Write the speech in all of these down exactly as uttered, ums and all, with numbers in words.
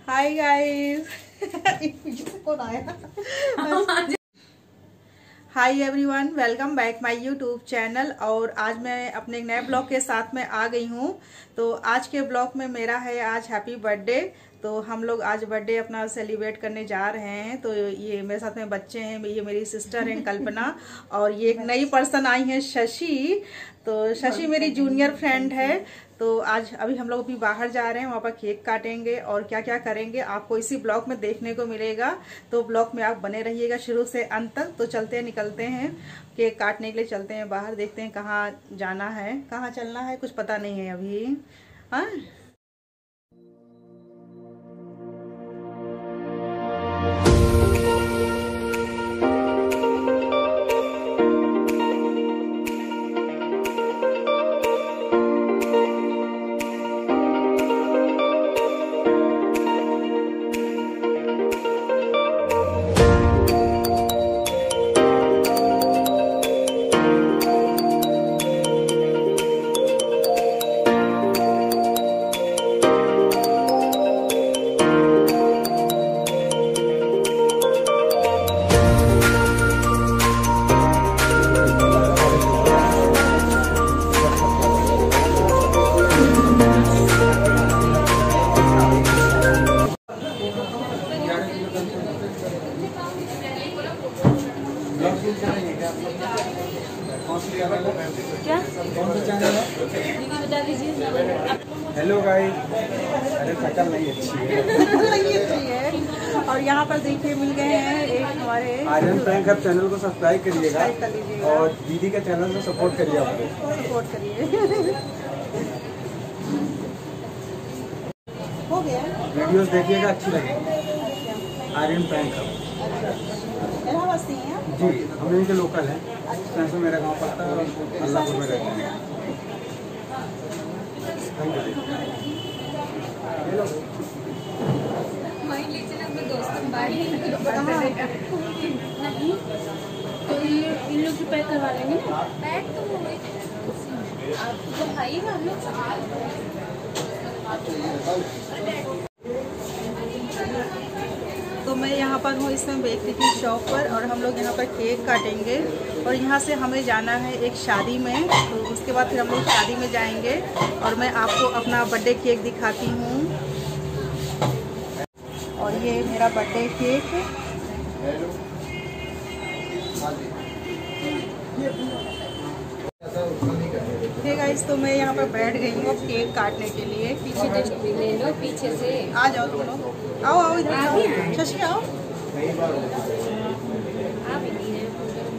Hi guys. पीछे से कौन आया? Hi everyone, welcome back my YouTube channel. और आज मैं अपने एक नए ब्लॉग के साथ में आ गई हूँ। तो आज के ब्लॉग में मेरा है आज हैप्पी बर्थडे। तो हम लोग आज बर्थडे अपना सेलिब्रेट करने जा रहे हैं। तो ये मेरे साथ में बच्चे हैं, ये मेरी सिस्टर हैं कल्पना, और ये एक नई पर्सन आई है शशि। तो शशि मेरी जूनियर फ्रेंड है। तो आज अभी हम लोग अभी बाहर जा रहे हैं, वहाँ पर केक काटेंगे और क्या क्या करेंगे आपको इसी ब्लॉग में देखने को मिलेगा। तो ब्लॉग में आप बने रहिएगा शुरू से अंत तक। तो चलते हैं, निकलते हैं, केक काटने के लिए चलते हैं बाहर। देखते हैं कहाँ जाना है, कहाँ चलना है, कुछ पता नहीं है अभी। हाँ, क्या कौन सा चैनल है बता दीजिए। हेलो गाइस, अरे शक्ल नहीं अच्छी है नहीं अच्छी है। और यहाँ पर देखिए मिल गए हैं एक हमारे आर्यन प्रैंक हब चैनल को सब्सक्राइब करिएगा कर लीजिएगा और दीदी के चैनल को सपोर्ट करिए, आपको सपोर्ट करिए। हो गया, वीडियोस देखिएगा, अच्छी लगेगी। आर्यन प्रैंक हब इलाहाबाद से हैं जी, हम यहीं के लोकल हैं। वैसे मेरा गांव पड़ता है, अल्लाहपुर में रहते हैं। तो ये इन लोग की पैक करवा लेंगे ना। पैक तो हो गई, आपको तो खाइएगा हम लोग। तो मैं यहाँ पर हूँ इसमें बेकरी की शॉप पर, और हम लोग यहाँ पर केक काटेंगे। और यहाँ से हमें जाना है एक शादी में। तो उसके बाद फिर हम लोग शादी में जाएंगे और मैं आपको अपना बर्थडे केक दिखाती हूँ। और ये मेरा बर्थडे केक। ठीक है गाइस, तो मैं यहाँ पर बैठ गई हूँ केक काटने के लिए। पीछे डस्टबिन ले लो, पीछे से आ जाओ तुम लोग, आओ आओ इधर आओ, शशि आओ। आप ही हैं।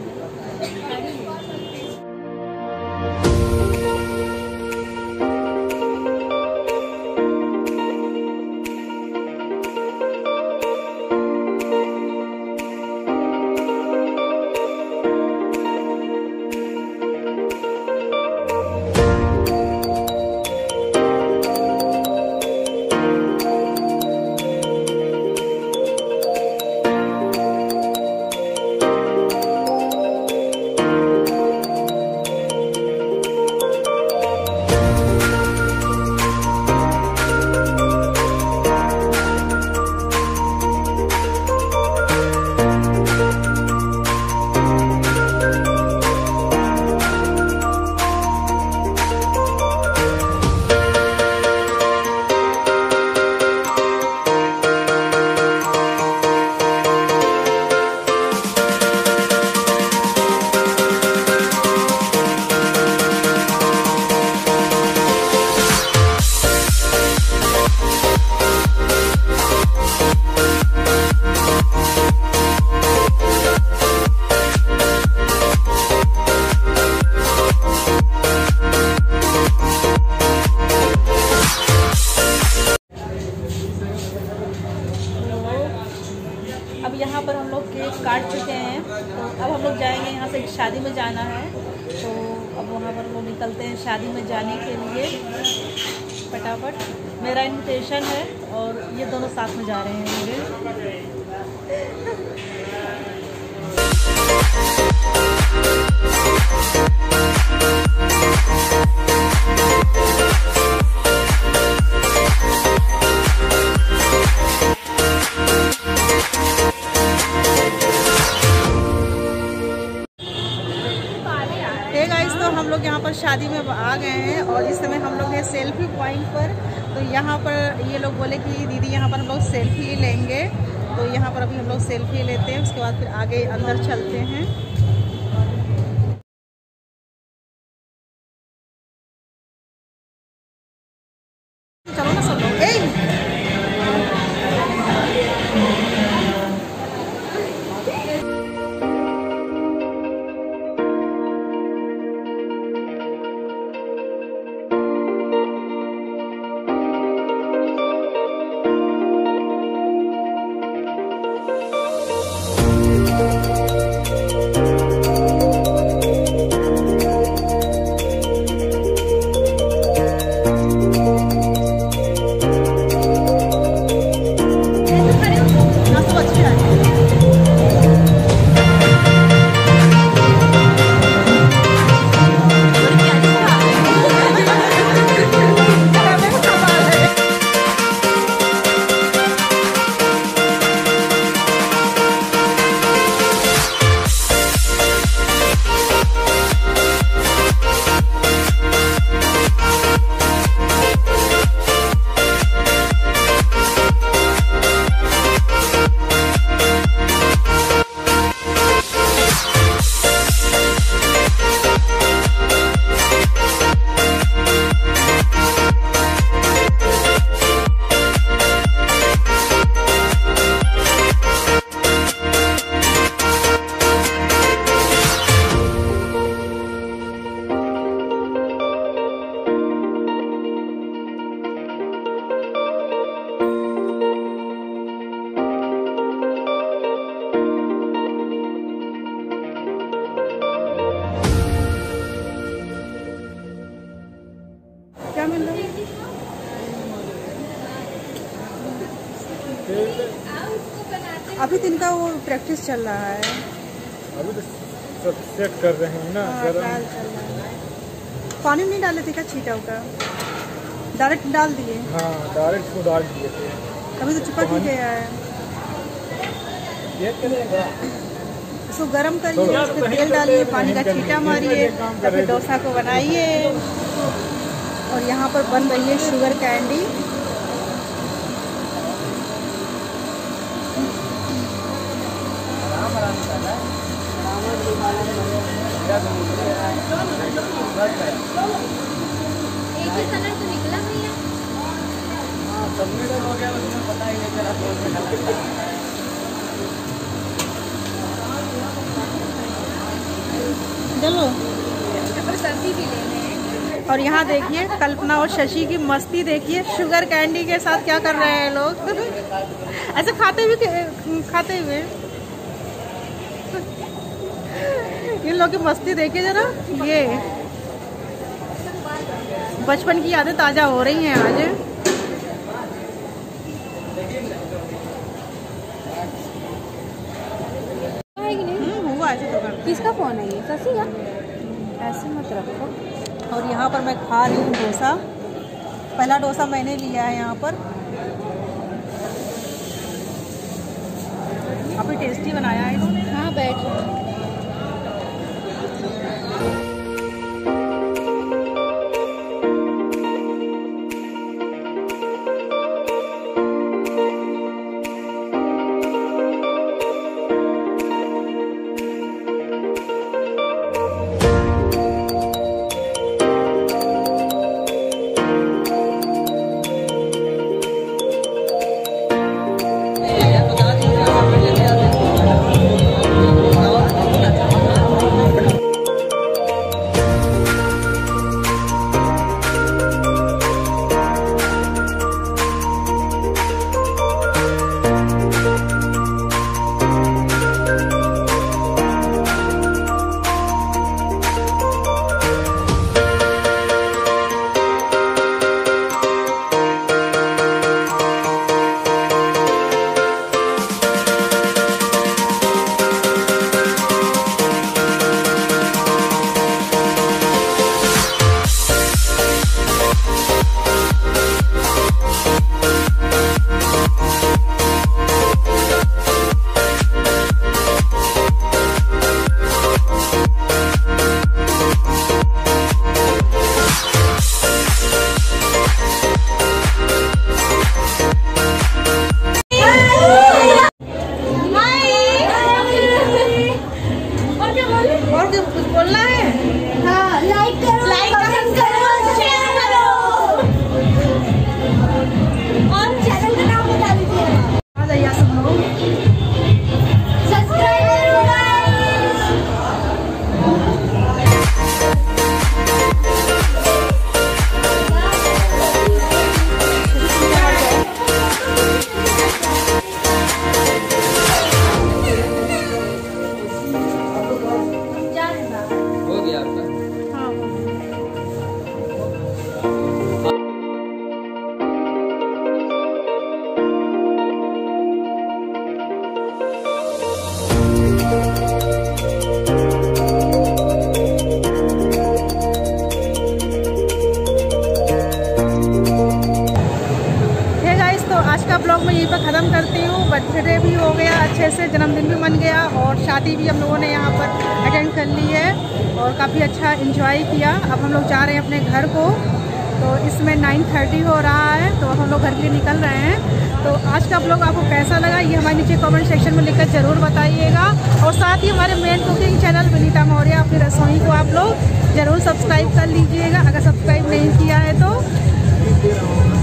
अब यहाँ पर हम लोग केक काट चुके हैं। तो अब हम लोग जाएंगे, यहाँ से शादी में जाना है। तो अब वहाँ पर हम लोग निकलते हैं शादी में जाने के लिए फटाफट। मेरा इन्विटेशन है और ये दोनों साथ में जा रहे हैं मेरे। शादी में आ गए हैं और इस समय हम लोग हैं सेल्फी पॉइंट पर। तो यहाँ पर ये लोग बोले कि दीदी यहाँ पर हम लोग सेल्फी लेंगे, तो यहाँ पर अभी हम लोग सेल्फी लेते हैं, उसके बाद फिर आगे अंदर चलते हैं। चलो ना सब लोग। क्या मिल रहा है? अभी दिन का वो प्रैक्टिस चल रहा है, अभी तो सब सेट कर रहे हैं ना। हाँ, ट्रायल चल रहा है। पानी नहीं डाले थे क्या छीटा का? डायरेक्ट डाल दिए? हाँ, डायरेक्ट को डाल दिए थे। अभी तो चिपक ही गया है। इसको गरम करिए, उसमें तेल डालिए, पानी का छींटा मारिए, फिर डोसा को बनाइए। और यहाँ पर बन रही है शुगर कैंडी। एक ही कलर तो निकला भैया। हाँ, सबमिट हो गया, उसमें पता ही नहीं चला कौन सा कलर था। चलो शशि भी लेने हैं। और यहाँ देखिए कल्पना और शशि की मस्ती देखिए, शुगर कैंडी के साथ क्या कर रहे हैं लोग। ऐसे खाते हुए खाते हुए इन लोग की मस्ती देखिए जरा। ये बचपन की यादें ताजा हो रही हैं आज। हुआ ऐसे तो किसका फोन है ये? शशि का? ऐसे मत रखो। और यहाँ पर मैं खा रही हूँ डोसा। पहला डोसा मैंने लिया है यहाँ पर। काफी टेस्टी बनाया है इन्होंने। हाँ, बैठ आज का ब्लॉग मैं यहीं पर ख़त्म करती हूँ। बर्थडे भी हो गया अच्छे से, जन्मदिन भी मन गया और शादी भी हम लोगों ने यहाँ पर अटेंड कर ली है और काफ़ी अच्छा एंजॉय किया। अब हम लोग जा रहे हैं अपने घर को। तो इसमें नाइन थर्टी हो रहा है, तो हम लोग घर के लिए निकल रहे हैं। तो आज का ब्लॉग आपको कैसा लगा ये हमारे नीचे कमेंट सेक्शन में लिखकर ज़रूर बताइएगा। और साथ ही हमारे main cooking channel Vinita Maurya अपनी रसोई को आप लोग ज़रूर सब्सक्राइब कर लीजिएगा अगर सब्सक्राइब नहीं किया है तो।